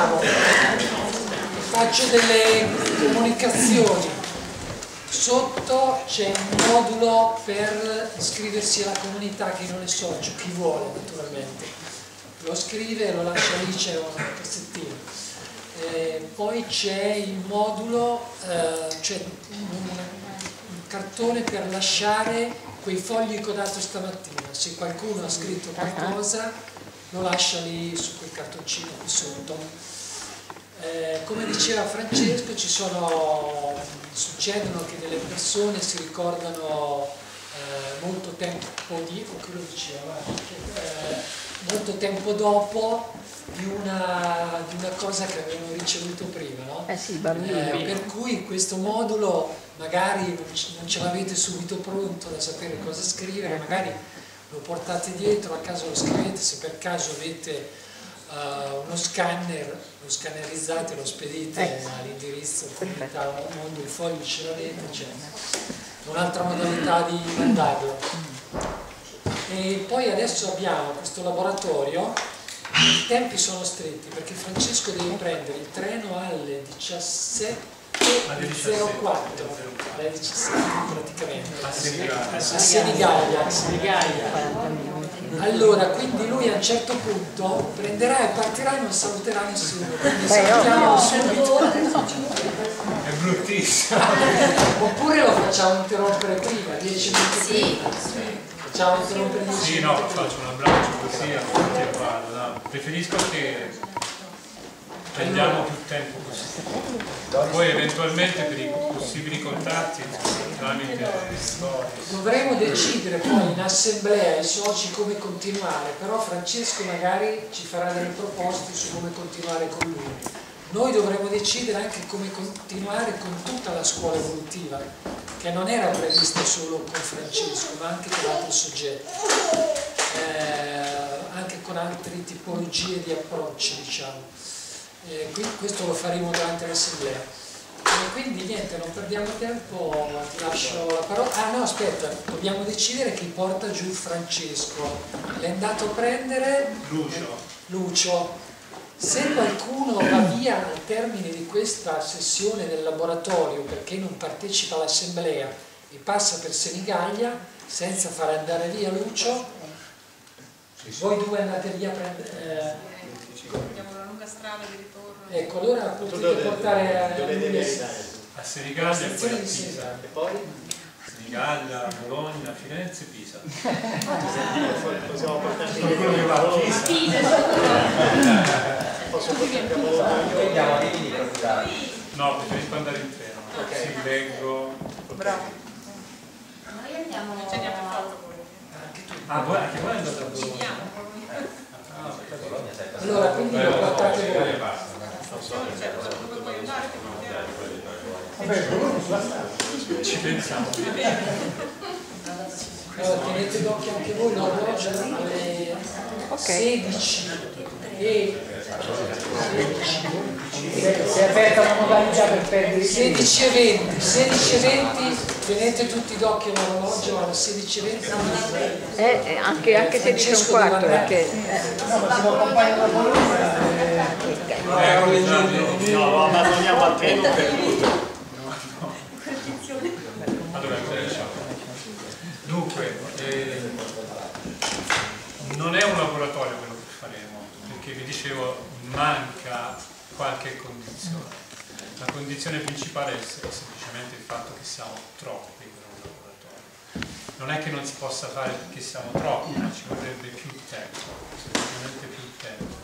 dicevo, faccio delle comunicazioni. Sotto c'è un modulo per iscriversi alla comunità, che non è socio, chi vuole naturalmente. Lo scrive e lo lascia lì, c'è un cassettino. Poi c'è il modulo, c'è un cartone per lasciare quei fogli che ho dato stamattina. Se qualcuno ha scritto qualcosa, lo lascia lì su quel cartoncino qui sotto. Come diceva Francesco, succedono che delle persone si ricordano molto tempo molto tempo dopo di una cosa che avevano ricevuto prima, no? Sì, bambini. Per cui questo modulo magari non ce l'avete subito pronto da sapere cosa scrivere, magari lo portate dietro, a caso lo scrivete, se per caso avete uno scanner, lo scannerizzate, lo spedite all'indirizzo comunità mondo, i fogli ce l'avete, c'è un'altra modalità di mandarlo. E poi adesso abbiamo questo laboratorio, i tempi sono stretti perché Francesco deve prendere il treno alle 17:04, alle 17 praticamente, a Senigallia. Allora, quindi lui a un certo punto prenderà e partirà e non saluterà nessuno, quindi salutiamo subito. È bruttissimo. Oppure lo facciamo interrompere prima, 10 minuti prima. Facciamo interrompere 10 minuti. Sì, no, faccio un abbraccio così a tutti e vado. No, preferisco che prendiamo più tempo così. Poi eventualmente per i possibili contatti tramite dovremo decidere poi in assemblea i soci come continuare, però Francesco magari ci farà delle proposte su come continuare con lui. Noi dovremo decidere anche come continuare con tutta la scuola evolutiva, che non era prevista solo con Francesco, ma anche con altri soggetti, anche con altre tipologie di approcci, diciamo. Questo lo faremo durante l'assemblea. Quindi niente, non perdiamo tempo, ti lascio la parola. Ah no, aspetta, dobbiamo decidere chi porta giù Francesco. L'è andato a prendere Lucio. Se qualcuno va via al termine di questa sessione del laboratorio perché non partecipa all'assemblea e passa per Senigallia senza far andare via Lucio, voi due andate via a prendere... Abbiamo una lunga strada di ritorno. Ecco, allora potete portare a Senigallia e poi a Pisa. E poi? Senigallia, Bologna, Firenze, Pisa. Possiamo portare quello che va a Pisa. No, preferisco andare in treno. Sì, leggo. Bravo. Noi andiamo a fatto poi. Anche voi andate a Bologna? Allora, quindi lo portate voi. Ci pensiamo. Allora, tenete d'occhio anche voi l'orologio alle 16 e si è aperta una modalità per perdere 16:20, 16:20, tenete tutti d'occhio l'orologio alle 16:20. Anche 16:15 perché no, abbandoniamo al treno per tutto. Allora, dunque, non è un laboratorio quello che faremo, perché vi dicevo manca qualche condizione. La condizione principale è semplicemente il fatto che siamo troppi per un laboratorio. Non è che non si possa fare perché siamo troppi, ma ci vorrebbe più tempo, semplicemente più tempo.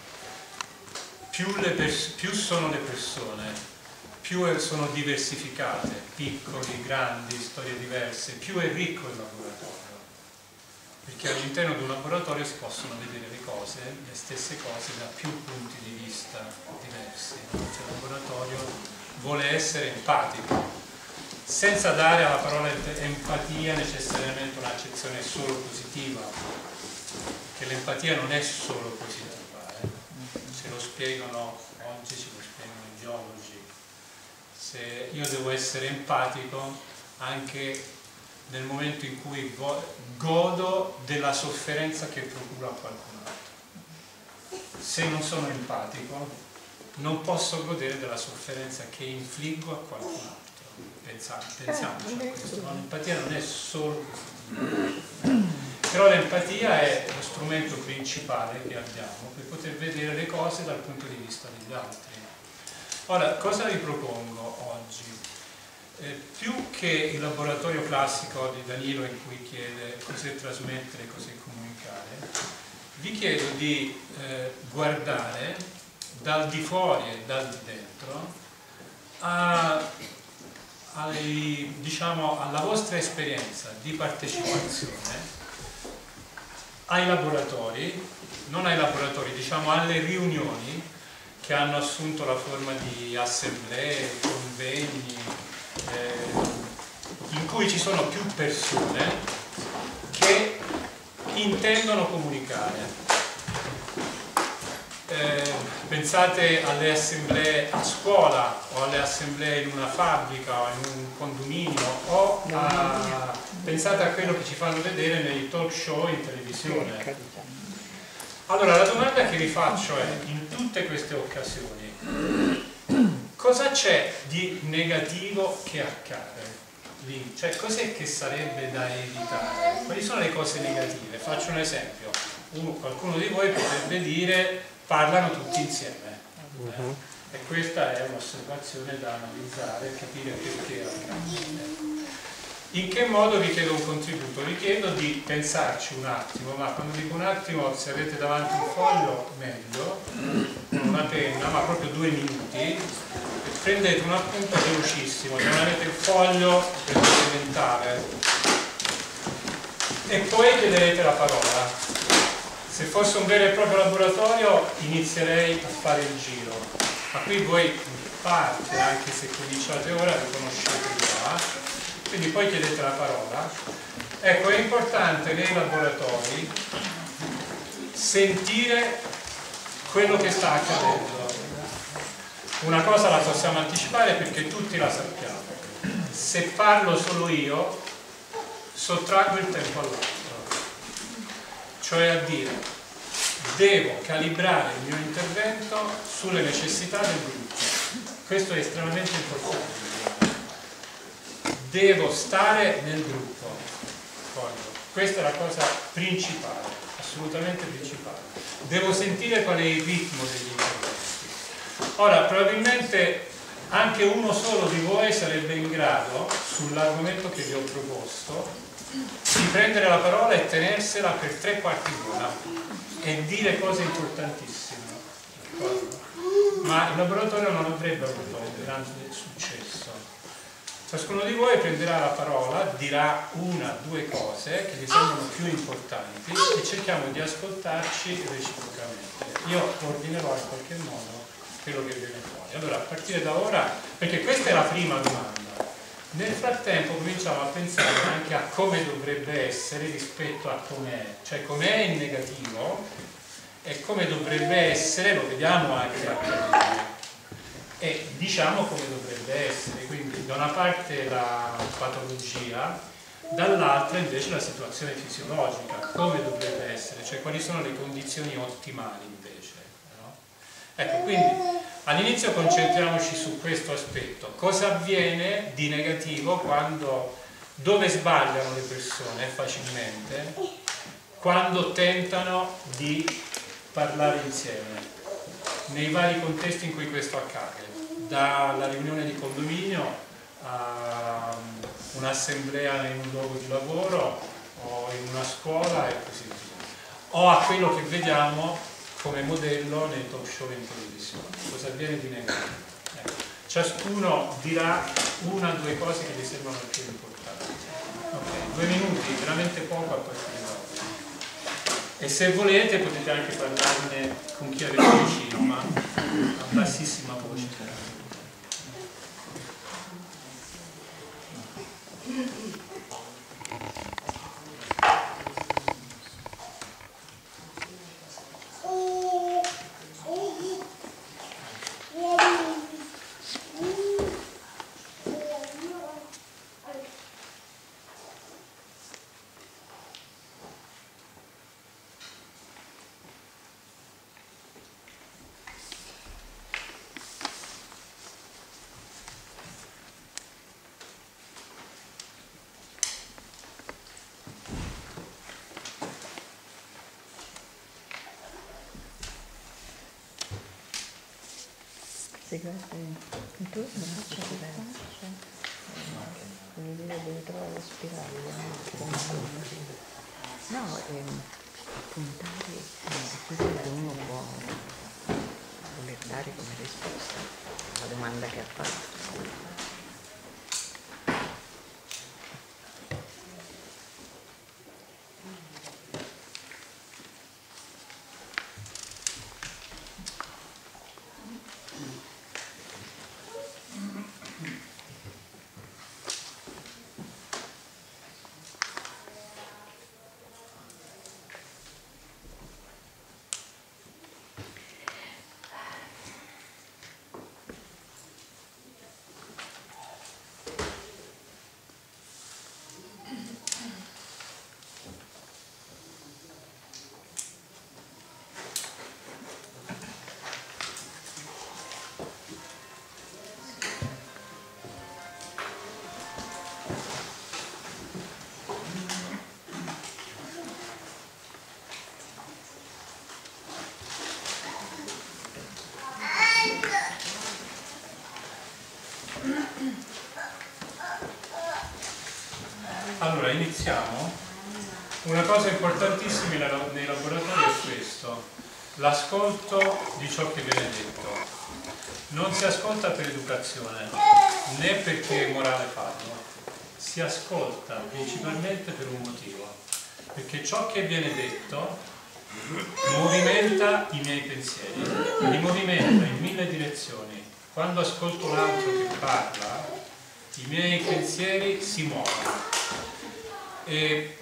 Più sono le persone, più sono diversificate, piccoli, grandi, storie diverse, più è ricco il laboratorio. Perché all'interno di un laboratorio si possono vedere le cose, le stesse cose, da più punti di vista diversi. Cioè, il laboratorio vuole essere empatico, senza dare alla parola empatia necessariamente un'accezione solo positiva, che l'empatia non è solo positiva. Ce lo spiegano oggi, ce lo spiegano i geologi. Se io devo essere empatico anche nel momento in cui godo della sofferenza che procura a qualcun altro. Se non sono empatico, non posso godere della sofferenza che infliggo a qualcun altro. Pensiamoci a questo, no? L'empatia non è solo questo. Però l'empatia è lo strumento principale che abbiamo per poter vedere le cose dal punto di vista degli altri. Ora, cosa vi propongo oggi? Più che il laboratorio classico di Danilo in cui chiede cos'è trasmettere, cos'è comunicare, vi chiedo di guardare dal di fuori e dal di dentro diciamo, alla vostra esperienza di partecipazione ai laboratori, non ai laboratori, diciamo alle riunioni che hanno assunto la forma di assemblee, convegni, in cui ci sono più persone che intendono comunicare. Pensate alle assemblee a scuola o alle assemblee in una fabbrica o in un condominio o pensate a quello che ci fanno vedere nei talk show in televisione. Allora la domanda che vi faccio è, in tutte queste occasioni, cosa c'è di negativo che accade lì? Cioè cos'è che sarebbe da evitare? Quali sono le cose negative? Faccio un esempio, qualcuno di voi potrebbe dire parlano tutti insieme, e questa è un'osservazione da analizzare e capire perché accade. In che modo vi chiedo un contributo? Vi chiedo di pensarci un attimo, ma quando dico un attimo, se avete davanti un foglio meglio, una penna, ma proprio 2 minuti, prendete un appunto velocissimo, se non avete il foglio prendete mentale e poi chiederete la parola. Se fosse un vero e proprio laboratorio inizierei a fare il giro, ma qui voi in parte, anche se cominciate ora, vi conoscete già, quindi poi chiedete la parola. Ecco, è importante nei laboratori sentire quello che sta accadendo. Una cosa la possiamo anticipare perché tutti la sappiamo: se parlo solo io sottraggo il tempo all'altro. Cioè a dire, devo calibrare il mio intervento sulle necessità del gruppo. Questo è estremamente importante. Devo stare nel gruppo. Questa è la cosa principale, assolutamente principale. Devo sentire qual è il ritmo degli interventi. Ora, probabilmente anche uno solo di voi sarebbe in grado, sull'argomento che vi ho proposto, di prendere la parola e tenersela per 3/4 d'ora e dire cose importantissime, ma il laboratorio non avrebbe avuto un grande successo. Ciascuno di voi prenderà la parola, dirà 1 o 2 cose che gli sembrano più importanti e cerchiamo di ascoltarci reciprocamente. Io coordinerò in qualche modo quello che viene fuori. Allora, a partire da ora, perché questa è la prima domanda, nel frattempo cominciamo a pensare anche a come dovrebbe essere rispetto a com'è, cioè com'è in negativo e come dovrebbe essere, lo vediamo anche a accadere, e diciamo come dovrebbe essere, quindi da una parte la patologia, dall'altra invece la situazione fisiologica, come dovrebbe essere, cioè quali sono le condizioni ottimali invece, no? Ecco, quindi all'inizio concentriamoci su questo aspetto. Cosa avviene di negativo dove sbagliano le persone facilmente? Quando tentano di parlare insieme, nei vari contesti in cui questo accade, dalla riunione di condominio a un'assemblea in un luogo di lavoro o in una scuola e così via, o a quello che vediamo come modello nei talk show in televisione. Cosa avviene di negativo? Ciascuno dirà 1 o 2 cose che gli sembrano più importanti. Ok, 2 minuti, veramente poco a partire da ora. E se volete potete anche parlarne con chi avete vicino, ma a bassissima voce. Si guarda intorno, faccia diverso. Voglio dire, deve trovare le spirali, no, puntare quello che uno può voler dare come risposta alla domanda che ha fatto. Allora, iniziamo. Una cosa importantissima nei laboratori è questo: l'ascolto di ciò che viene detto. Non si ascolta per educazione, né perché è morale farlo. Si ascolta principalmente per un motivo, perché ciò che viene detto movimenta i miei pensieri, li movimenta in 1000 direzioni. Quando ascolto l'altro che parla, i miei pensieri si muovono. E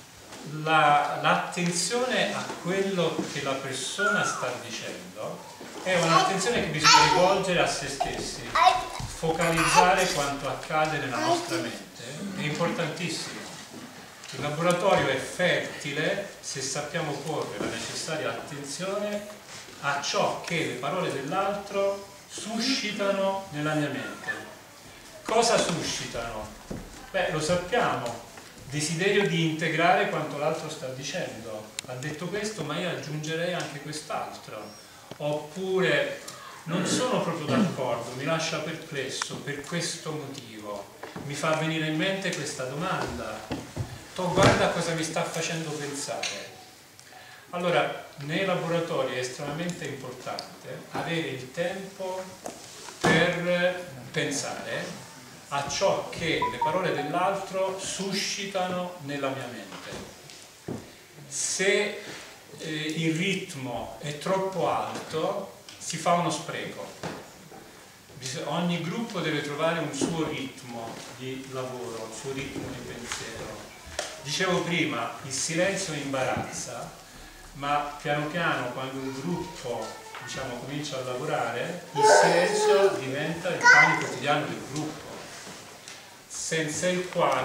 l'attenzione a quello che la persona sta dicendo è un'attenzione che bisogna rivolgere a se stessi. Focalizzare quanto accade nella nostra mente è importantissimo. Il laboratorio è fertile se sappiamo porre la necessaria attenzione a ciò che le parole dell'altro suscitano nella mia mente. Cosa suscitano? Beh, lo sappiamo. Desiderio di integrare quanto l'altro sta dicendo. Ha detto questo, ma io aggiungerei anche quest'altro. Oppure non sono proprio d'accordo, mi lascia perplesso per questo motivo. Mi fa venire in mente questa domanda. Guarda cosa mi sta facendo pensare. Allora, nei laboratori è estremamente importante avere il tempo per pensare a ciò che le parole dell'altro suscitano nella mia mente. Se il ritmo è troppo alto, si fa uno spreco. Ogni gruppo deve trovare un suo ritmo di lavoro, un suo ritmo di pensiero. Dicevo prima, il silenzio imbarazza, ma piano piano, quando un gruppo, diciamo, comincia a lavorare, il silenzio diventa il pane quotidiano del gruppo. Senza il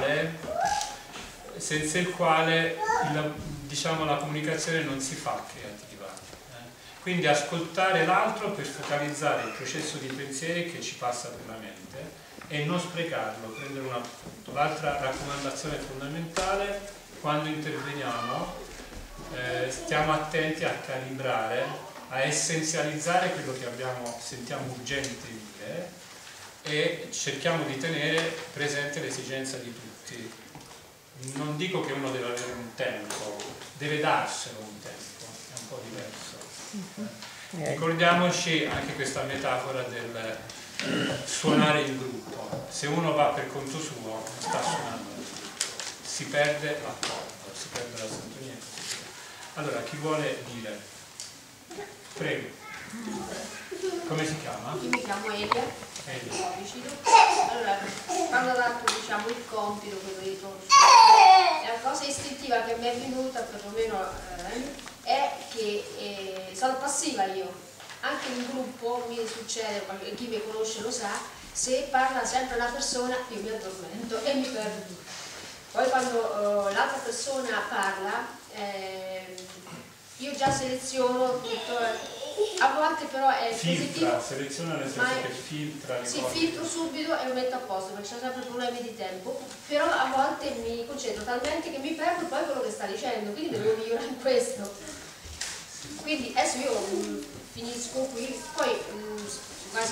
quale diciamo, la comunicazione non si fa creativa. Quindi ascoltare l'altro per focalizzare il processo di pensieri che ci passa per la mente e non sprecarlo, prendere un appunto. L'altra raccomandazione fondamentale: quando interveniamo stiamo attenti a calibrare, a essenzializzare quello che sentiamo urgente dire, e cerchiamo di tenere presente l'esigenza di tutti. Non dico che uno deve avere un tempo, deve darselo un tempo, è un po' diverso. Ricordiamoci anche questa metafora del suonare in gruppo. Se uno va per conto suo, non sta suonando in gruppo, si perde l'accordo, si perde la sintonia e così via. Allora, chi vuole dire? Prego. Come si chiama? Io mi chiamo Elia. Allora, quando ho dato, diciamo, il compito, quello di conoscere, la cosa istintiva che mi è venuta, perlomeno, è che sono passiva io. Anche in gruppo mi succede, chi mi conosce lo sa, se parla sempre una persona io mi addormento e mi perdo. Poi quando l'altra persona parla, io già seleziono tutto. A volte però è positivo. Seleziona nel senso che filtra. Sì, filtro subito e lo metto a posto perché c'è sempre problemi di tempo, però a volte mi concentro talmente che mi perdo poi quello che sta dicendo, quindi devo migliorare in questo. Quindi adesso io finisco qui, poi quasi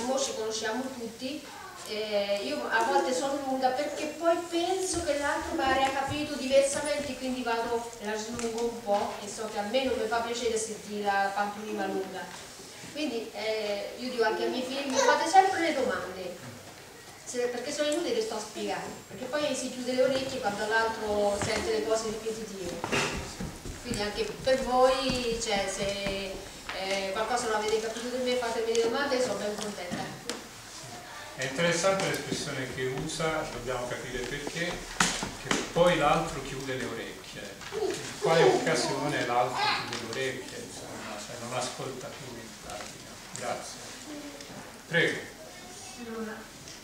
mo ci conosciamo tutti, io a volte sono lunga perché poi penso che l'altro pare ha capito diversamente, quindi vado e la slungo un po' e so che a me non mi fa piacere sentire la pantomima lunga. Quindi io dico anche ai miei figli, mi fate sempre le domande, perché sono inutili che sto a spiegare, perché poi si chiude le orecchie quando l'altro sente le cose ripetitive. Quindi anche per voi, cioè, se qualcosa non avete capito di me, fatemi le domande e sono ben contenta. È interessante l'espressione che usa, dobbiamo capire perché, che poi l'altro chiude le orecchie. In quale occasione l'altro chiude le orecchie, insomma, cioè non ascolta più in pratica. Grazie. Prego. Allora,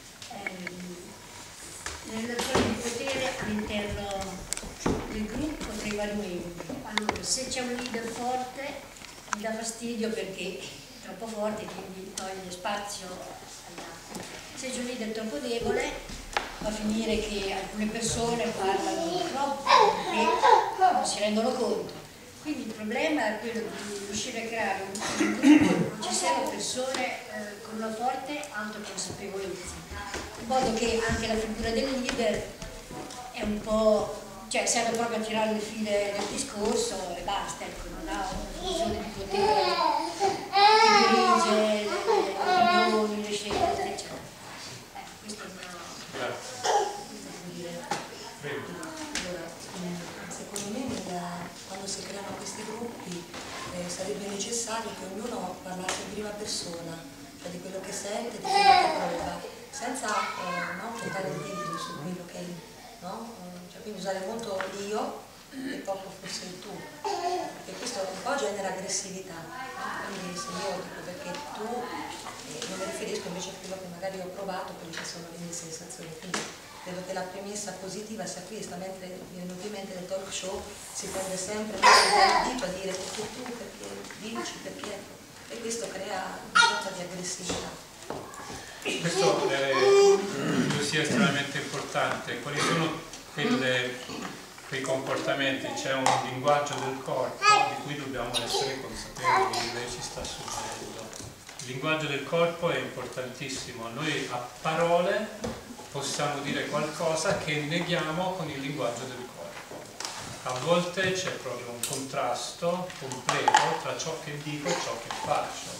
le relazioni di potere all'interno del gruppo tra i vari membri. Allora, se c'è un leader forte mi dà fastidio perché è troppo forte, quindi toglie spazio agli altri. Se c'è un leader troppo debole va a finire che alcune persone parlano troppo perché non si rendono conto. Quindi il problema è quello di riuscire a creare un gruppo dove ci siano persone con una forte autoconsapevolezza, in modo che anche la figura del leader è un po', cioè serve proprio a tirare le file del discorso e basta, ecco, non ha una funzione di potere che dirige le opinioni, le scelte, eccetera. Questo è il mio... Grazie. Prego. Allora, secondo me quando si creano questi gruppi sarebbe necessario che ognuno parlasse in prima persona, cioè di quello che sente, di quello che prova, senza tentare di dire su quello che è, no? Cioè, quindi usare molto l'io e poco forse il tu, perché questo un po' genera aggressività, no? Quindi se io dico perché tu, non mi riferisco invece a quello che magari ho provato, quelle che sono le mie sensazioni. Quindi credo che la premessa positiva sia questa, mentre ovviamente nel talk show si tende sempre il dito a dire perché tu, perché dici, perché, e questo crea una sorta di aggressività. Questo credo sia estremamente importante. Quali sono quei comportamenti? C'è un linguaggio del corpo di cui dobbiamo essere consapevoli, lei ci sta suggerendo. Il linguaggio del corpo è importantissimo. Noi a parole possiamo dire qualcosa che neghiamo con il linguaggio del corpo. A volte c'è proprio un contrasto completo tra ciò che dico e ciò che faccio.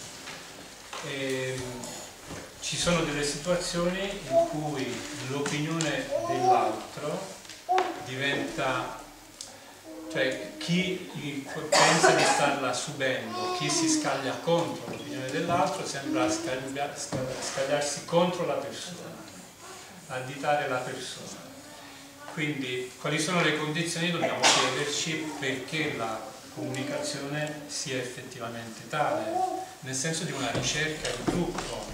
Ci sono delle situazioni in cui l'opinione dell'altro diventa, cioè chi pensa di starla subendo, chi si scaglia contro l'opinione dell'altro sembra scagliarsi contro la persona, additare la persona. Quindi quali sono le condizioni? Dobbiamo chiederci perché la comunicazione sia effettivamente tale, nel senso di una ricerca di gruppo.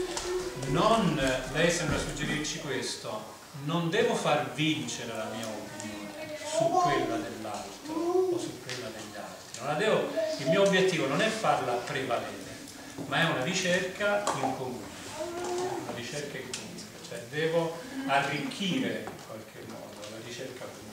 Lei sembra suggerirci questo, non devo far vincere la mia opinione su quella dell'altro o su quella degli altri. Il mio obiettivo non è farla prevalere, ma è una ricerca in comune, cioè devo arricchire in qualche modo la ricerca comune.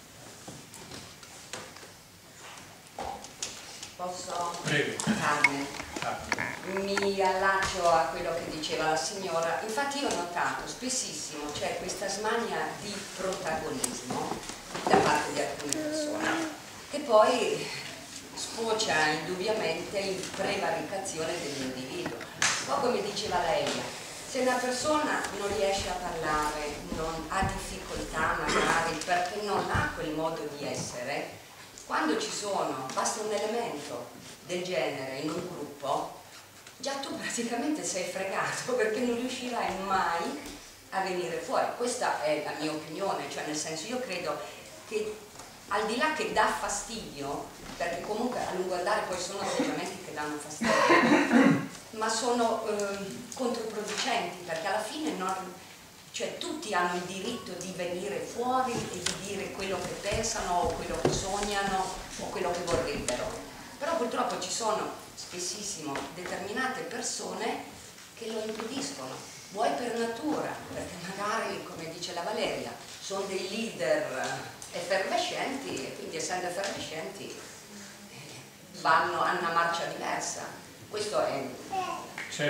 Posso? Prego. Carmen. Mi allaccio a quello che diceva la signora. Infatti io ho notato spessissimo c'è questa smania di protagonismo da parte di alcune persone che poi sfocia indubbiamente in prevaricazione dell'individuo. Un po' come diceva lei, se una persona non riesce a parlare, non ha difficoltà magari perché non ha quel modo di essere, quando ci sono, basta un elemento del genere in un gruppo, già tu praticamente sei fregato perché non riuscirai mai a venire fuori. Questa è la mia opinione, cioè nel senso io credo che al di là che dà fastidio, perché comunque a lungo andare poi sono atteggiamenti che danno fastidio, ma sono controproducenti perché alla fine cioè tutti hanno il diritto di venire fuori e di dire quello che pensano o quello che sognano o quello che vorrebbero. Però purtroppo ci sono spessissimo determinate persone che lo impediscono, vuoi per natura, perché magari, come dice la Valeria, sono dei leader effervescenti e quindi essendo effervescenti hanno una marcia diversa. Questo è... Certo,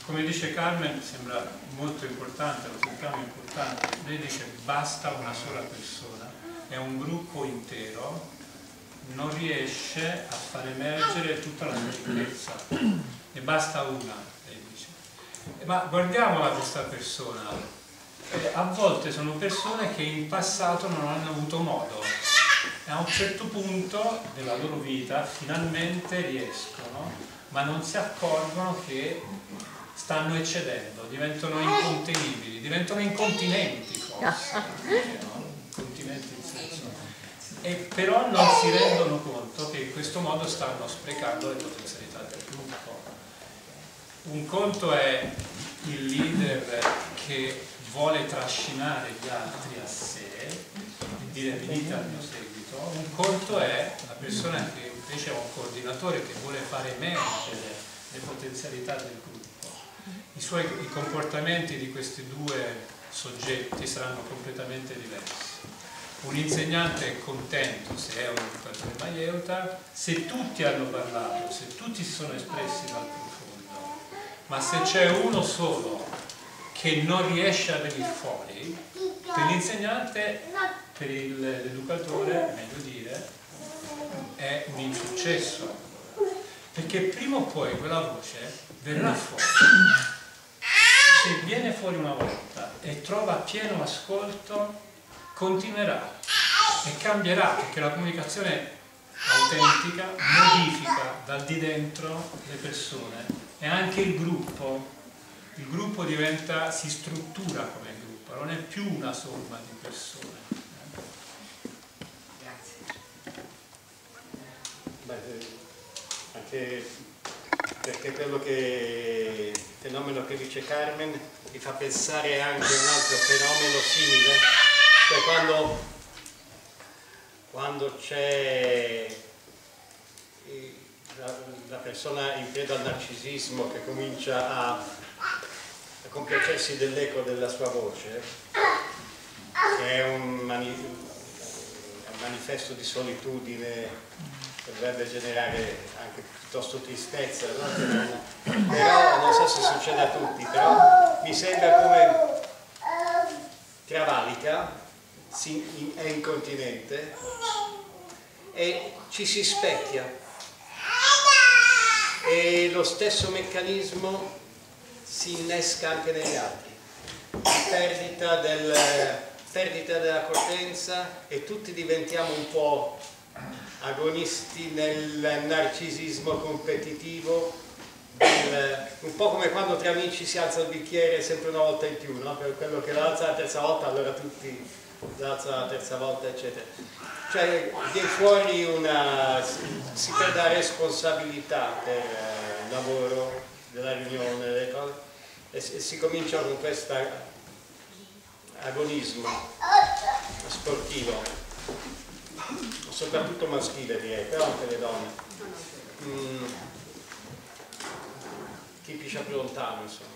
come dice Carmen, sembra molto importante, lo sentiamo importante. Lei dice basta una sola persona, è un gruppo intero, non riesce a far emergere tutta la sua ricchezza, ne basta una, lei dice. Ma guardiamola questa persona, a volte sono persone che in passato non hanno avuto modo, e a un certo punto della loro vita finalmente riescono, ma non si accorgono che stanno eccedendo, diventano incontenibili, diventano incontinenti forse, no? Incontinenti in senso. E però non si rendono conto che in questo modo stanno sprecando le potenzialità del gruppo. Un conto è il leader che vuole trascinare gli altri a sé e dire venite al mio seguito, un conto è la persona che invece è un coordinatore che vuole far emergere le potenzialità del gruppo. I comportamenti di questi due soggetti saranno completamente diversi. Un insegnante è contento se è un educatore maieuta, se tutti hanno parlato, se tutti si sono espressi dal profondo, ma se c'è uno solo che non riesce a venire fuori, per l'insegnante, per l'educatore, meglio dire, è un insuccesso, perché prima o poi quella voce verrà fuori. Se viene fuori una volta e trova pieno ascolto, continuerà e cambierà, perché la comunicazione autentica modifica dal di dentro le persone e anche il gruppo diventa, si struttura come gruppo, non è più una somma di persone. Grazie. Beh, anche perché quello il fenomeno che dice Carmen mi fa pensare anche a un altro fenomeno simile, cioè quando c'è la persona in preda al narcisismo che comincia a compiacersi dell'eco della sua voce, che è un manifesto di solitudine che dovrebbe generare anche piuttosto tristezza, no? Però non so se succede a tutti, però mi sembra come travalica, è incontinente e ci si specchia, e lo stesso meccanismo si innesca anche negli altri, perdita della coerenza, e tutti diventiamo un po' agonisti nel narcisismo competitivo, un po' come quando tra amici si alza il bicchiere sempre una volta in più, no? Per quello che lo alza la terza volta, allora tutti lo alzano la terza volta, eccetera. Cioè viene fuori si perde la responsabilità del lavoro, della riunione, delle cose, e si comincia con questo agonismo sportivo, soprattutto maschile direi, però anche le donne. Chi piscia più lontano, insomma.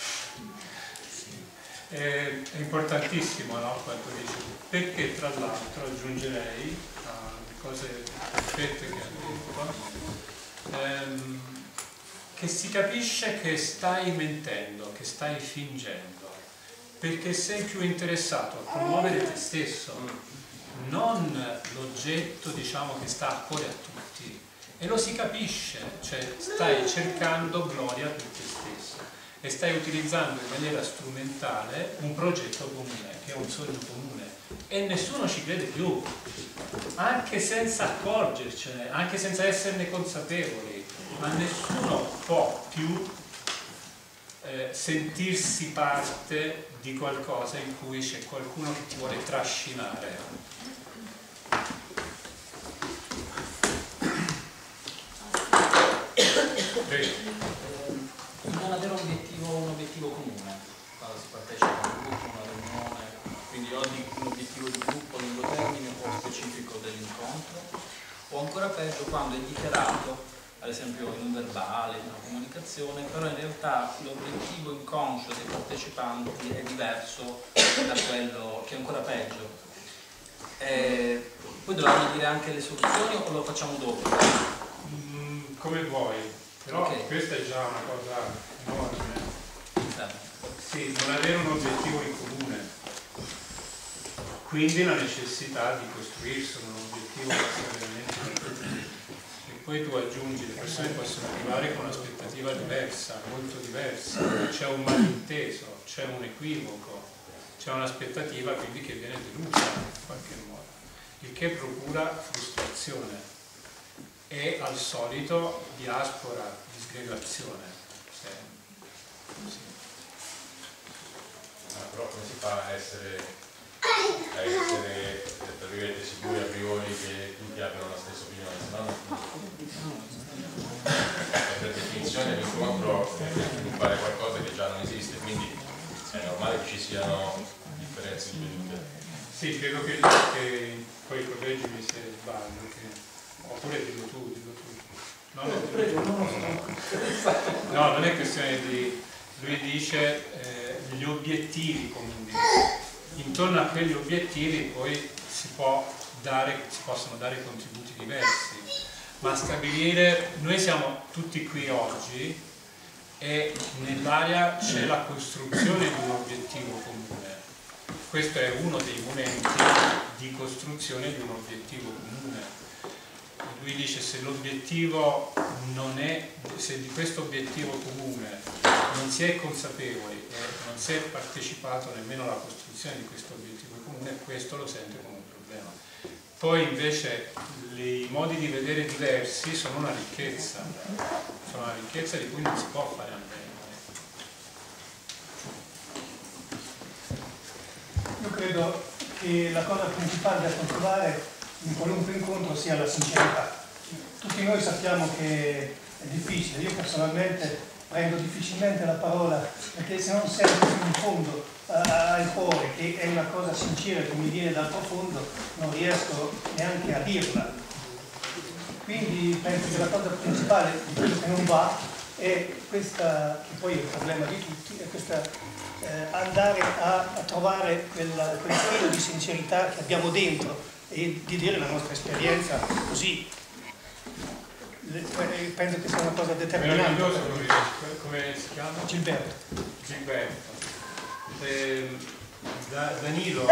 È importantissimo, no, quanto dice, perché tra l'altro aggiungerei alle cose perfette che ha detto, che si capisce che stai mentendo, che stai fingendo, perché sei più interessato a promuovere te stesso, non l'oggetto, diciamo, che sta a cuore a tutti, e lo si capisce, cioè stai cercando gloria per te stesso e stai utilizzando in maniera strumentale un progetto comune, che è un sogno comune, e nessuno ci crede più, anche senza accorgercene, anche senza esserne consapevoli, ma nessuno può più sentirsi parte di qualcosa in cui c'è qualcuno che ti vuole trascinare. Non avere un obiettivo comune quando si partecipa a un gruppo, una riunione, quindi o un obiettivo di gruppo a lungo termine o specifico dell'incontro, o ancora peggio quando è dichiarato, ad esempio in un verbale, in una comunicazione, però in realtà l'obiettivo inconscio dei partecipanti è diverso da quello, che è ancora peggio. Poi dobbiamo dire anche le soluzioni o lo facciamo dopo? Come vuoi, però Okay. questa è già una cosa enorme. Sì, non avere un obiettivo in comune, quindi la necessità di costruirsi un obiettivo che sia veramente, e poi tu aggiungi, le persone possono arrivare con un'aspettativa diversa, molto diversa, c'è un malinteso, c'è un equivoco, c'è un'aspettativa quindi che viene delusa in qualche modo, il che procura frustrazione e al solito diaspora, disgregazione. Così. Però come si fa a essere tra virgolette sicuri a priori che tutti abbiano la stessa opinione? Se no, per definizione l'incontro è per sviluppare qualcosa che già non esiste, quindi è normale che ci siano differenze di vedute. Sì, credo che poi correggimi se sbaglio, oppure dillo tu. No, non è questione di... Lui dice gli obiettivi comuni. Intorno a quegli obiettivi poi si possono dare contributi diversi, ma stabilire, noi siamo tutti qui oggi e nell'area c'è la costruzione di un obiettivo comune. Questo è uno dei momenti di costruzione di un obiettivo comune. Lui dice se l'obiettivo non è, se di questo obiettivo comune non si è consapevoli e non si è partecipato nemmeno alla costruzione di questo obiettivo comune, questo lo sente come un problema. Poi invece i modi di vedere diversi sono una ricchezza di cui non si può fare a meno. Io credo che la cosa principale da coltivare in qualunque incontro sia la sincerità. Tutti noi sappiamo che è difficile, io personalmente prendo difficilmente la parola perché se non sento fino in fondo al cuore che è una cosa sincera che mi viene dal profondo non riesco neanche a dirla. Quindi penso che la cosa principale di quello che non va è questa, che poi è il problema di tutti, è questa andare a trovare quel filo di sincerità che abbiamo dentro e di dire la nostra esperienza così. Penso che sia una cosa determinante. Come si chiama? Gilberto. Danilo,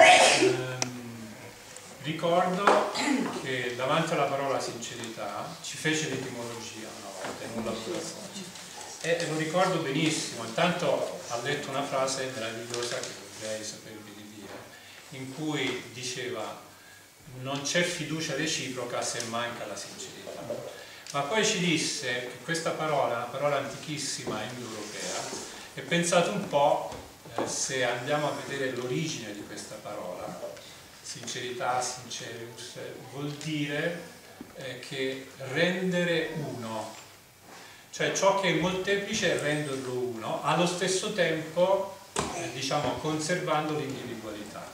ricordo che davanti alla parola sincerità ci fece l'etimologia una volta in un laboratorio e lo ricordo benissimo. Intanto ha detto una frase meravigliosa che vorrei sapervi di dire, in cui diceva: non c'è fiducia reciproca se manca la sincerità. Ma poi ci disse che questa parola è una parola antichissima indoeuropea e pensate un po', se andiamo a vedere l'origine di questa parola, sincerità, sincerus, vuol dire che rendere uno, cioè ciò che è molteplice è renderlo uno, allo stesso tempo diciamo conservando l'individualità.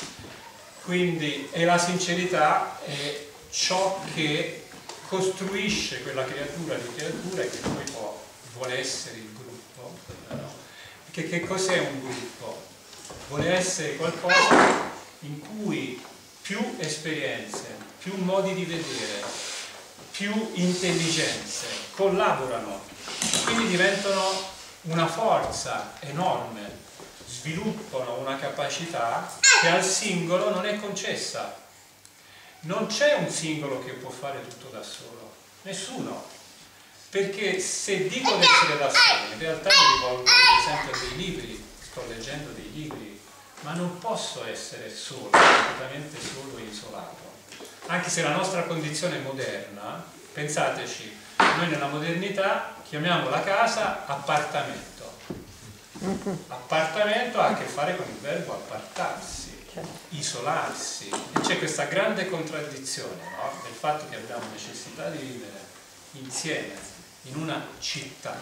Quindi la sincerità è ciò che costruisce quella creatura di creature che poi vuole essere il gruppo. No? Che cos'è un gruppo? Vuole essere qualcosa in cui più esperienze, più modi di vedere, più intelligenze collaborano, quindi diventano una forza enorme, sviluppano una capacità che al singolo non è concessa. Non c'è un singolo che può fare tutto da solo, nessuno, perché se dico di essere da solo, in realtà mi rivolgo per esempio a dei libri, sto leggendo dei libri, ma non posso essere solo, completamente solo e isolato. Anche se la nostra condizione è moderna, pensateci, noi nella modernità chiamiamo la casa appartamento. Appartamento ha a che fare con il verbo appartarsi, isolarsi, e c'è questa grande contraddizione, no? Del fatto che abbiamo necessità di vivere insieme in una città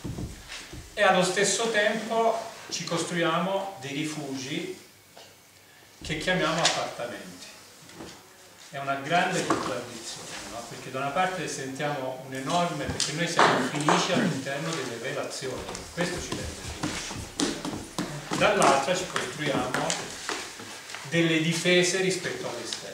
e allo stesso tempo ci costruiamo dei rifugi che chiamiamo appartamenti. È una grande contraddizione, no? Perché da una parte sentiamo un enorme, perché noi siamo felici all'interno delle relazioni, questo ci rende felici, dall'altra ci costruiamo delle difese rispetto all'esterno.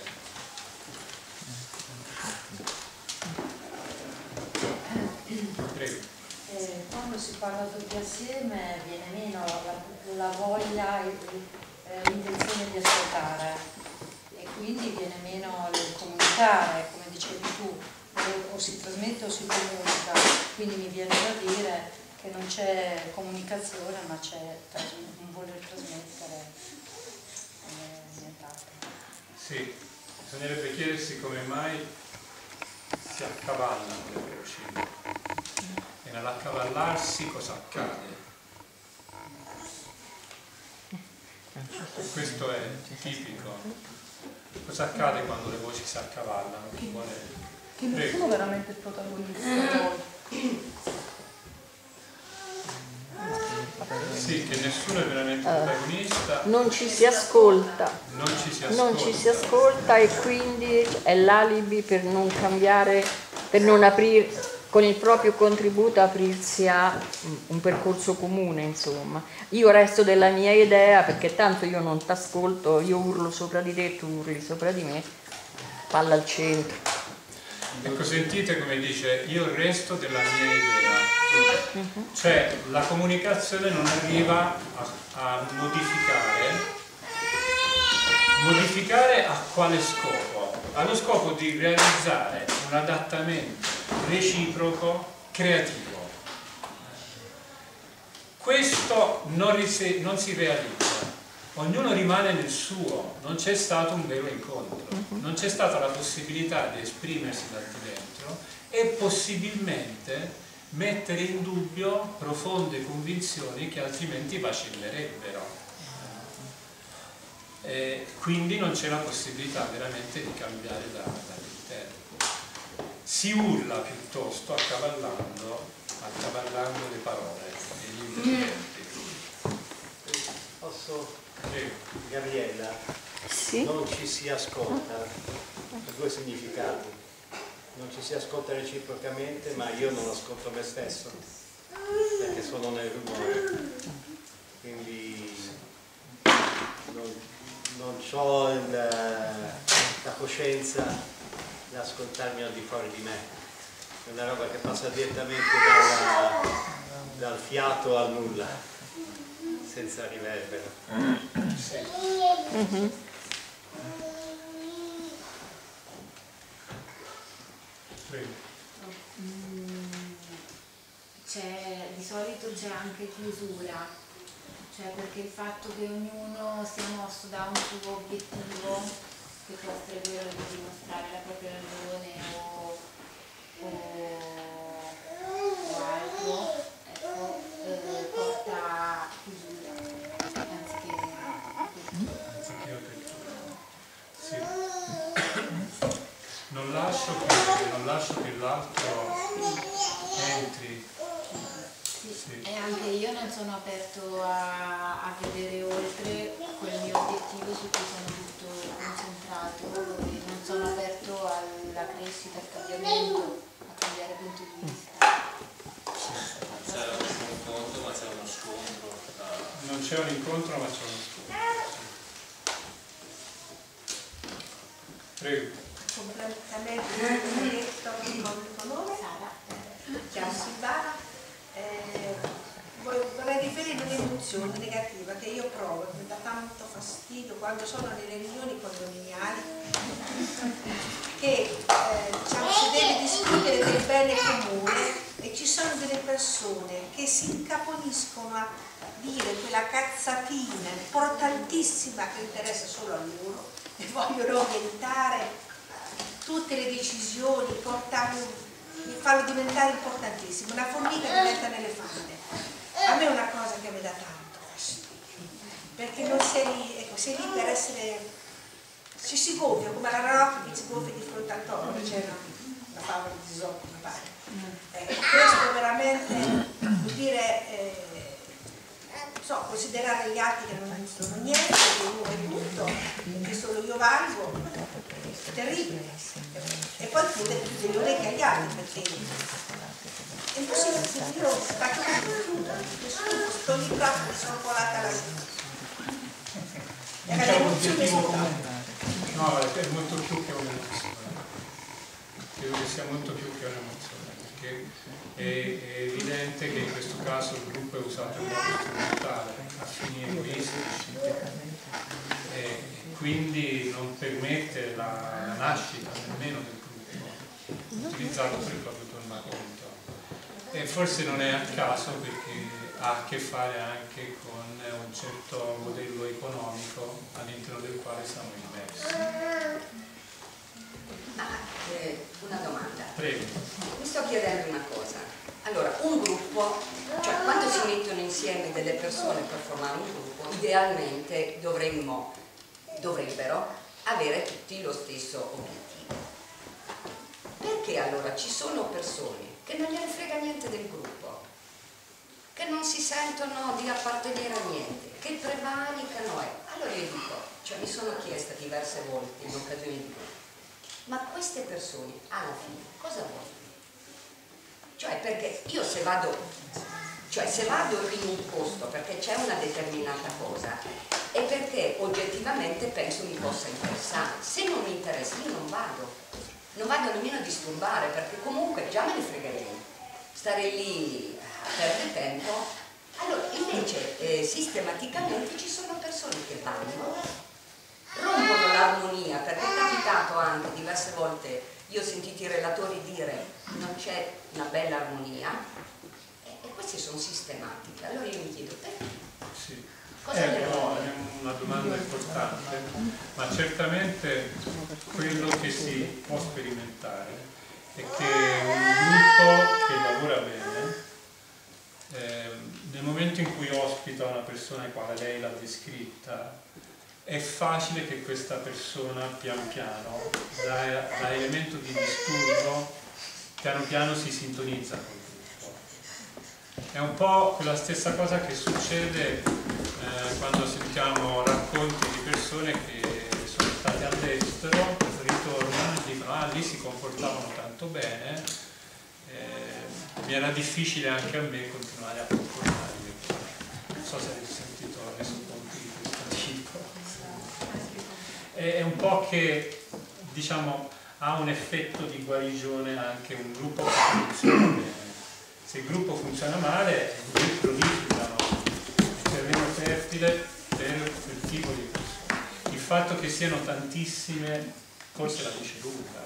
Quando si fanno tutti assieme viene meno la voglia e l'intenzione di ascoltare e quindi viene meno il comunicare, come dicevi tu, o si trasmette o si comunica, quindi mi viene da dire che non c'è comunicazione ma c'è un voler trasmettere nient'altro. Sì, bisognerebbe chiedersi come mai si accavallano le voci e nell'accavallarsi cosa accade. Questo è tipico. Cosa accade quando le voci si accavallano? Che non sono veramente protagonisti. Sì, che nessuno è veramente protagonista. Non ci si ascolta. Non ci si ascolta E quindi è l'alibi per non cambiare, per non aprire, con il proprio contributo aprirsi a un percorso comune, insomma. Io resto della mia idea perché tanto io non ti ascolto, io urlo sopra di te, tu urli sopra di me, palla al centro. Ecco, sentite come dice, io resto della mia idea. Cioè, la comunicazione non arriva a modificare a quale scopo? Allo scopo di realizzare un adattamento reciproco creativo. Questo non si realizza, ognuno rimane nel suo, non c'è stato un vero incontro, non c'è stata la possibilità di esprimersi da dentro e possibilmente mettere in dubbio profonde convinzioni che altrimenti vacillerebbero. Quindi non c'è la possibilità veramente di cambiare dall'interno. Si urla piuttosto accavallando le parole e gli interventi. Posso? Gabriella? Sì? Non ci si ascolta, ha due significati. Non ci si ascolta reciprocamente, ma io non ascolto me stesso, perché sono nel rumore. Quindi non ho la coscienza di ascoltarmi al di fuori di me. È una roba che passa direttamente dal fiato al nulla, senza riverbero. Di solito c'è anche chiusura, cioè perché il fatto che ognuno sia mosso da un suo obiettivo, che può essere quello di dimostrare la propria ragione o altro, ecco, porta a chiusura anziché apertura. Sì. Non lascio che l'altro entri. Sì. E anche io non sono aperto a vedere oltre quel mio obiettivo su cui sono tutto concentrato e non sono aperto alla crescita, al cambiamento, a cambiare punto di vista. C'è un incontro ma c'è uno scontro. Non c'è un incontro ma c'è uno scontro. Prego. Completamente detto il tuo nome. Ciao Silvana. Vorrei riferire un'emozione negativa che io provo, mi dà tanto fastidio quando sono nelle riunioni condominiali, che diciamo, si deve discutere del bene comune e ci sono delle persone che si incaponiscono a dire quella cazzatina importantissima che interessa solo a loro e vogliono orientare tutte le decisioni, farlo diventare importantissimo. Una formica diventa un elefante. A me è una cosa che mi dà tanto fastidio, perché non sei lì, ecco, sei lì per essere, si gonfia come la ranocchia che si gonfia di fronte al toro, c'è una favola di Zoppo, mi pare. Questo veramente vuol dire considerare gli altri che non sono niente, che uno è tutto, che solo io valgo, è terribile. E poi chiudere le orecchie agli altri, perché è impossibile, io faccio tutto, sto lì proprio, sono colata là. Non c'è un obiettivo comune. No, è molto più che un'emozione. Credo che sia molto più che un'emozione, perché perché è evidente che in questo caso il gruppo è usato in modo strumentale a fini egoistici e quindi non permette la nascita nemmeno del gruppo, utilizzato per il proprio tornaconto. E forse non è a caso, perché ha a che fare anche con un certo modello economico all'interno del quale siamo immersi. Una domanda. Prego. Mi sto chiedendo una cosa. Allora, un gruppo, cioè quando si mettono insieme delle persone per formare un gruppo, idealmente dovrebbero avere tutti lo stesso obiettivo. Perché allora ci sono persone che non gliene frega niente del gruppo, che non si sentono di appartenere a niente, che prevaricano? Allora io dico, cioè mi sono chiesta diverse volte in occasione di gruppo, ma queste persone alla fine cosa vogliono? Cioè, perché io se vado in un posto perché c'è una determinata cosa è perché oggettivamente penso mi possa interessare. Se non mi interessa io non vado nemmeno a disturbare, perché comunque già me ne fregerei stare lì a perdere tempo. Allora invece sistematicamente ci sono persone che vanno, rompono l'armonia, perché è capitato anche diverse volte, io ho sentito i relatori dire non c'è una bella armonia, e queste sono sistematiche. Allora io mi chiedo perché? Sì. Cosa ne È una domanda importante, ma certamente quello che si può sperimentare è che un gruppo che lavora bene, nel momento in cui ospita una persona quale lei l'ha descritta, è facile che questa persona piano piano, da elemento di disturbo, piano piano si sintonizza con il gruppo. È un po' quella stessa cosa che succede quando sentiamo racconti di persone che sono state all'estero, ritornano e dicono ah, lì si comportavano tanto bene, mi era difficile anche a me continuare a comportarmi. Non so se avete sentito racconti di questo tipo. È un po' che, diciamo, ha un effetto di guarigione anche un gruppo che funziona bene. Se il gruppo funziona male, i prolificano, il terreno fertile per quel tipo di persone. Il fatto che siano tantissime forse la dice lunga.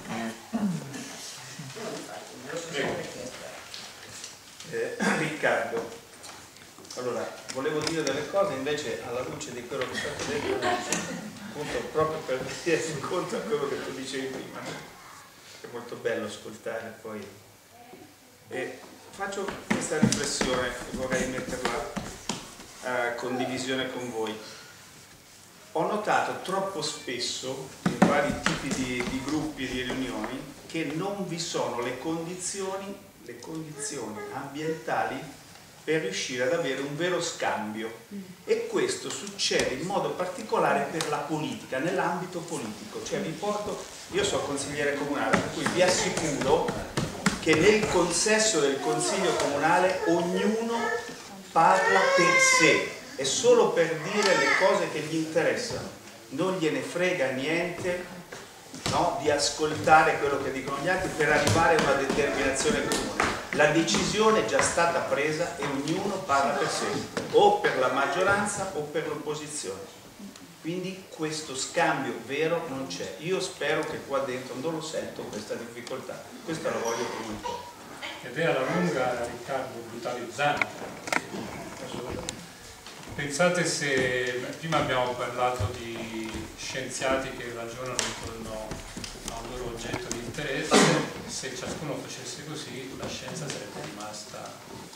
Riccardo, allora volevo dire delle cose invece alla luce di quello che è stato detto, appunto proprio per venire incontro a quello che tu dicevi prima, è molto bello ascoltare poi. E faccio questa riflessione e vorrei metterla a condivisione con voi. Ho notato troppo spesso in vari tipi di gruppi, di riunioni, che non vi sono le condizioni ambientali per riuscire ad avere un vero scambio, e questo succede in modo particolare per la politica, nell'ambito politico. Cioè io sono consigliere comunale, per cui vi assicuro che nel consesso del consiglio comunale ognuno parla per sé, è solo per dire le cose che gli interessano, non gliene frega niente, no, di ascoltare quello che dicono gli altri per arrivare a una determinazione comune. La decisione è già stata presa e ognuno parla per sé, o per la maggioranza o per l'opposizione. Quindi questo scambio vero non c'è. Io spero che qua dentro non lo sento questa difficoltà, questa la voglio comunicare. Ed è alla lunga, Riccardo, brutalizzante. Pensate se prima abbiamo parlato di scienziati che ragionano intorno a un loro oggetto di interesse, se ciascuno facesse così la scienza sarebbe rimasta.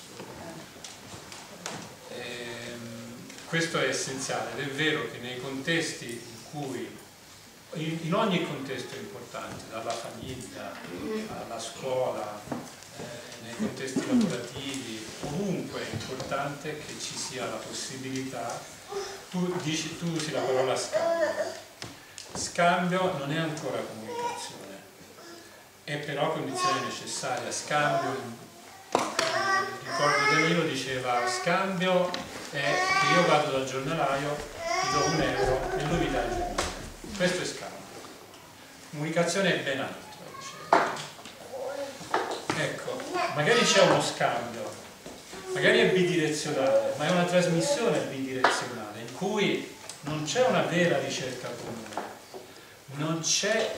Questo è essenziale ed è vero che nei contesti in cui, in ogni contesto importante, dalla famiglia alla scuola, nei contesti lavorativi, ovunque è importante che ci sia la possibilità, tu usi la parola scambio. Scambio non è ancora comunicazione, è però condizione necessaria. Scambio, ricordo Danilo diceva, scambio è che io vado dal giornalaio, ti do €1 e lui mi dà il giornale. Questo è scambio. Comunicazione è ben altro, diceva. Ecco, magari c'è uno scambio, magari è bidirezionale, ma è una trasmissione bidirezionale in cui non c'è una vera ricerca comune, non c'è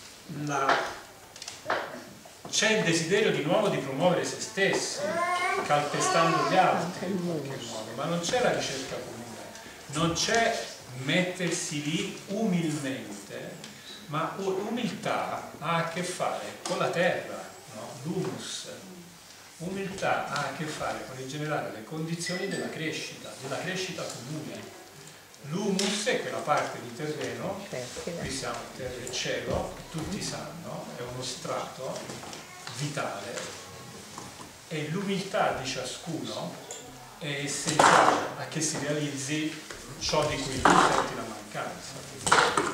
il desiderio di nuovo di promuovere se stessi, calpestando gli altri in qualche modo, ma non c'è la ricerca comune, non c'è mettersi lì umilmente, ma umiltà ha a che fare con la terra, no? L'humus. Umiltà ha a che fare con il generare le condizioni della crescita comune. L'humus è quella parte di terreno, qui siamo in terra e cielo, tutti sanno, è uno strato vitale, e l'umiltà di ciascuno è essenziale a che si realizzi ciò di cui tu senti la mancanza.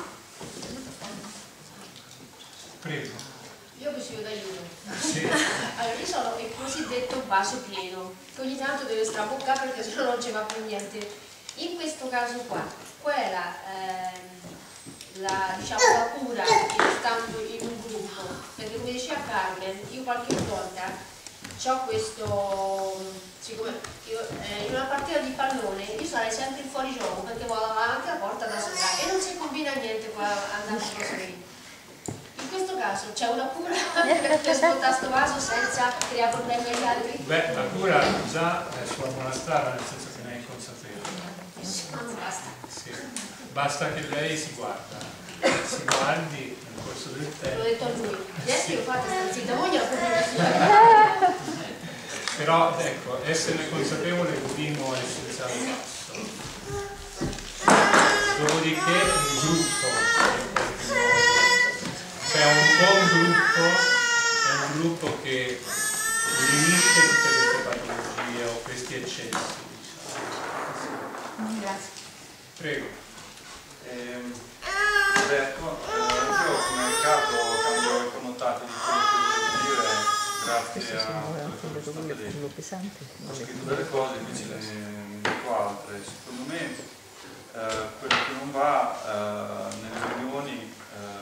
Prego. Io vi d'aiuto. Sì. Allora, io sono il cosiddetto vaso pieno, che ogni tanto deve straboccare perché sennò non ci va più niente. In questo caso qua, qual è diciamo, la cura stando in un gruppo? Perché come diceva Carmen, io qualche volta ho questo, siccome io, in una partita di pallone io sarei sempre in fuorigioco perché vado avanti la porta da sola e non si combina niente qua andando così. In questo caso c'è una cura per svuotare sto vaso senza creare problemi agli altri? Beh, la cura già è sulla buona strada, nel senso che ne è consapevole. Basta. Sì. Basta che lei si guardi nel corso del tempo. L'ho detto a lui. Adesso io fate sta zitta, voi glielo potete. Però ecco, esserne consapevole è il primo essenziale passo. Dopodiché il gruppo, cioè un buon gruppo è un gruppo che riunisce tutte queste patologie o questi eccessi, diciamo. Grazie. Prego. Ecco, io come mercato cambio i connotati di quello che volevo dire grazie a quello che sono state dette. Ho scritto delle cose, invece ne dico altre. Secondo me quello che non va nelle riunioni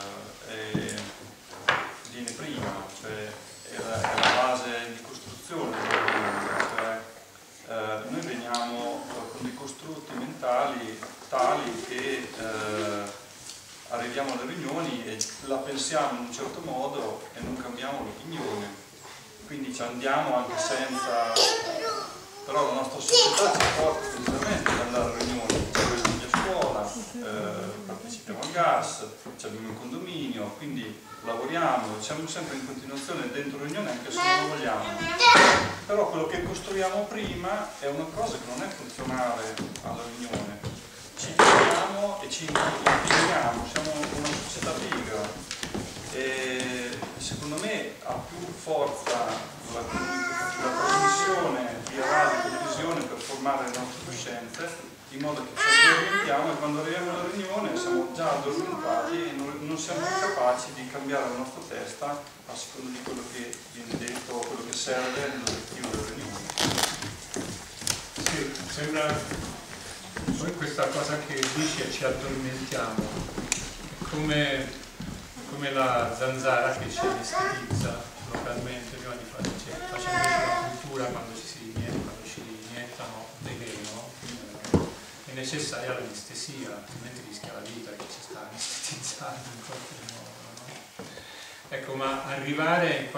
viene prima, cioè è la base di costruzione delle riunioni, cioè noi veniamo con dei costrutti mentali tali che arriviamo alle riunioni e la pensiamo in un certo modo e non cambiamo l'opinione, quindi ci andiamo anche senza, però la nostra società ci porta continuamente ad andare alle riunioni, ci studia a scuola, partecipiamo al gas, abbiamo un condominio, quindi lavoriamo, siamo sempre in continuazione dentro riunione anche se non lo vogliamo, però quello che costruiamo prima è una cosa che non è funzionale alla riunione. Ci chiamiamo e ci impegniamo, siamo una società pigra e secondo me ha più forza la trasmissione via radio e televisione per formare le nostre coscienze, in modo che ci addormentiamo e quando arriviamo alla riunione siamo già addormentati e non siamo più capaci di cambiare la nostra testa a seconda di quello che viene detto, quello che serve nell'obiettivo della riunione. Sì, sembra. Poi questa cosa che dice ci addormentiamo, come la zanzara che ci anestetizza localmente prima di facendo la cultura quando ci iniettano veleno, è necessaria l'anestesia, altrimenti rischia la vita che ci sta anestetizzando in qualche modo, no? Ecco, ma arrivare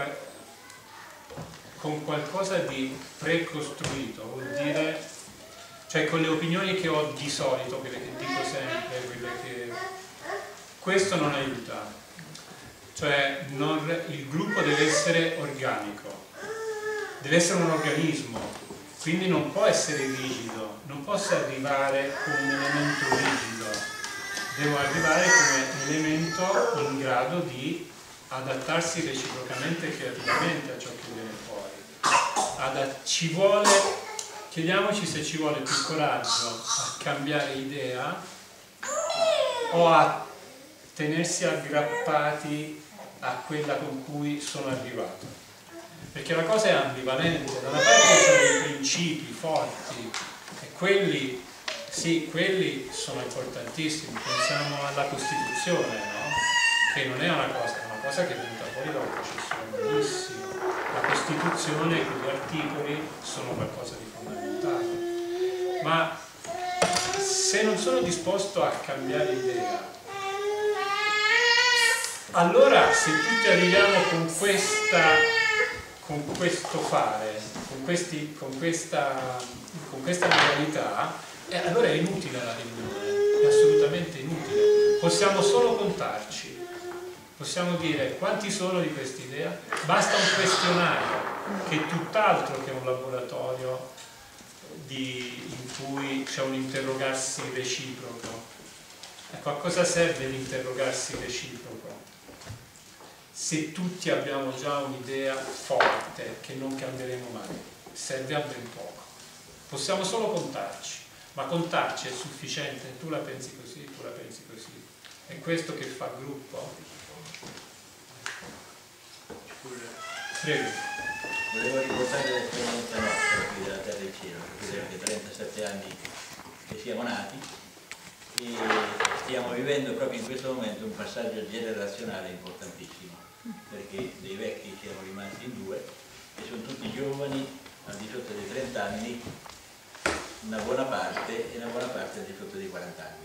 con qualcosa di precostruito vuol dire, cioè con le opinioni che ho di solito, quelle che dico sempre, questo non aiuta, cioè il gruppo deve essere organico, deve essere un organismo, quindi non può essere rigido, non posso arrivare come un elemento rigido, devo arrivare come elemento in grado di adattarsi reciprocamente e creativamente a ciò che viene fuori. Ci vuole. Chiediamoci se ci vuole più coraggio a cambiare idea o a tenersi aggrappati a quella con cui sono arrivato. Perché la cosa è ambivalente, da una parte sono dei principi forti e quelli, sì, quelli sono importantissimi, pensiamo alla Costituzione, no? Che non è una cosa che è venuta fuori da un processo lunghissimo, da la Costituzione, quegli articoli sono qualcosa di fondamentale. Ma se non sono disposto a cambiare idea, allora se tutti arriviamo con questo fare, con questa modalità, allora è inutile la riunione, è assolutamente inutile. Possiamo solo contarci, possiamo dire quanti sono di quest'idea, basta un questionario che è tutt'altro che un laboratorio in cui c'è un interrogarsi reciproco. Ecco, a cosa serve l'interrogarsi reciproco? Se tutti abbiamo già un'idea forte che non cambieremo mai, serve a ben poco. Possiamo solo contarci, ma contarci è sufficiente, tu la pensi così, tu la pensi così. È questo che fa gruppo? Prego. Volevo ricordare l'esperienza nostra qui della Terra del Cielo, perché 37 anni che siamo nati e stiamo vivendo proprio in questo momento un passaggio generazionale importantissimo, perché dei vecchi siamo rimasti in 2 e sono tutti giovani al di sotto dei 30 anni, una buona parte, e una buona parte al di sotto dei 40 anni.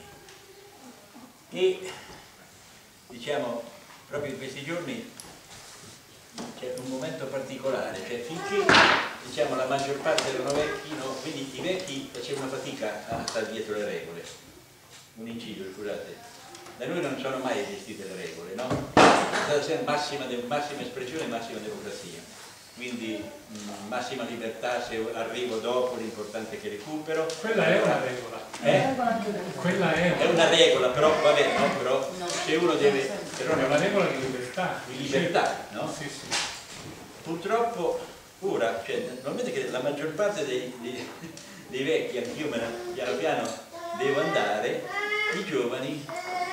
E diciamo, proprio in questi giorni c'è un momento particolare, cioè finché diciamo la maggior parte erano vecchi, no? Quindi i vecchi facevano fatica a stare dietro le regole. Un inciso, scusate. Da noi non sono mai esistite le regole, no? È stata massima espressione, massima democrazia. Quindi massima libertà, se arrivo dopo l'importante è che recupero. Quella è una regola. Quella è una regola, però vabbè, no? Però se uno deve. Però è una regola di libertà. Di libertà, no? Sì, sì. Purtroppo ora, cioè, normalmente che la maggior parte dei vecchi, anch'io piano piano devo andare, i giovani,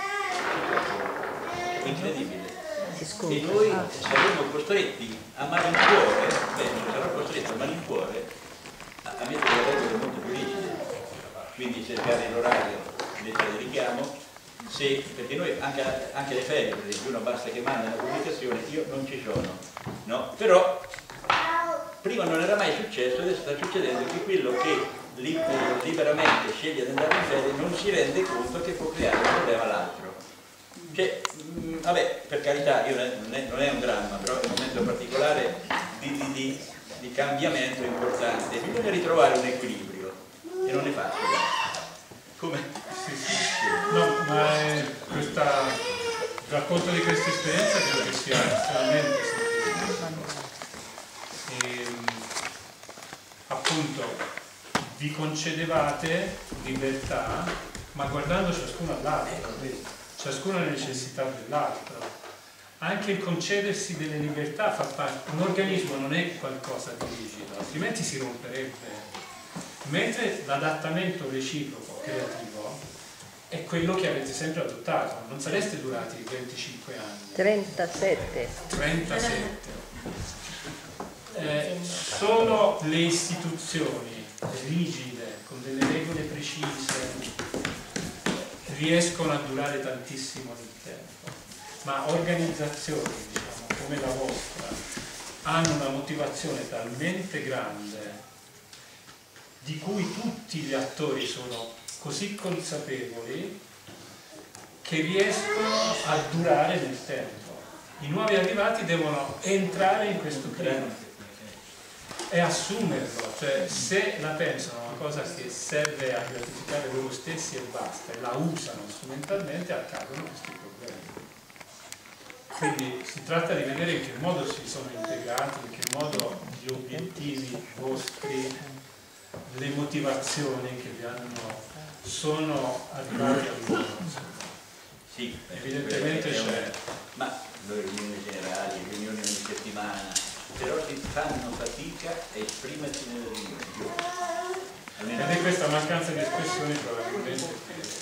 è incredibile. E noi saremo costretti a malincuore, sarò costretto a malincuore a mettere le regole molto più rigide, quindi cercare l'orario, le richiamo, perché noi anche le ferie, per esempio, uno basta che manda una comunicazione, io non ci sono, no? Però prima non era mai successo, adesso sta succedendo che quello che liberamente sceglie di andare in ferie non si rende conto che può creare un problema all'altro. Cioè, vabbè, per carità, non è un dramma, però è un momento particolare di cambiamento importante. Bisogna ritrovare un equilibrio e non è facile. Come? Sì. No, ma il racconto di questa esperienza credo che sia estremamente semplice. Appunto, vi concedevate libertà, ma guardando ciascuno all'altro. Ciascuna necessità dell'altro. Anche il concedersi delle libertà fa parte. Un organismo non è qualcosa di rigido, altrimenti si romperebbe. Mentre l'adattamento reciproco creativo è quello che avete sempre adottato. Non sareste durati 25 anni. 37. Solo le istituzioni rigide, con delle regole precise, riescono a durare tantissimo nel tempo, ma organizzazioni, diciamo, come la vostra hanno una motivazione talmente grande di cui tutti gli attori sono così consapevoli che riescono a durare nel tempo. I nuovi arrivati devono entrare in questo clima e assumerlo, cioè se la pensano una cosa che serve a gratificare loro stessi e basta, e la usano strumentalmente, accadono questi problemi. Quindi si tratta di vedere in che modo si sono integrati, in che modo gli obiettivi vostri, le motivazioni che vi sono arrivati a loro. Sì, evidentemente c'è. Ma le riunioni generali, le riunioni ogni settimana, però si fanno fatica a esprimersi nelle riunioni. Ed è questa mancanza di espressione probabilmente